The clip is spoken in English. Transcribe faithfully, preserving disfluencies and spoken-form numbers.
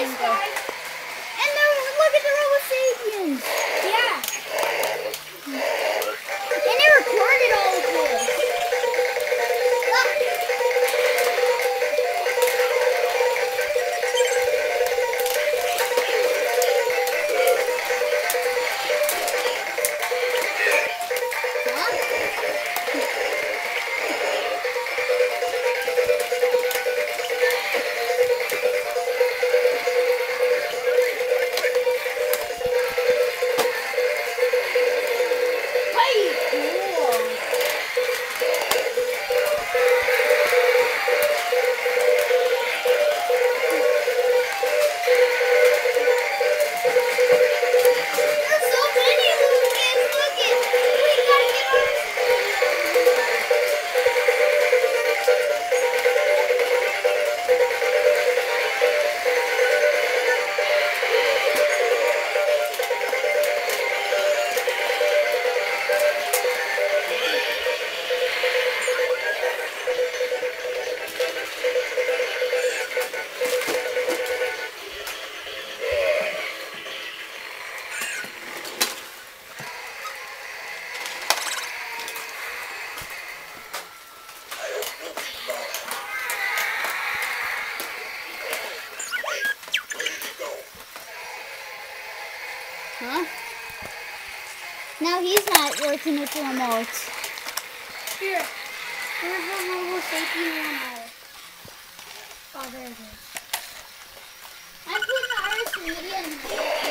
go. And then look at the Robo Sapiens. Yeah. And they recorded all of this. Huh? Now he's not working with the remote. Here. Here's the Robo Sapien remote. Oh, there it is. I put the Iris Media in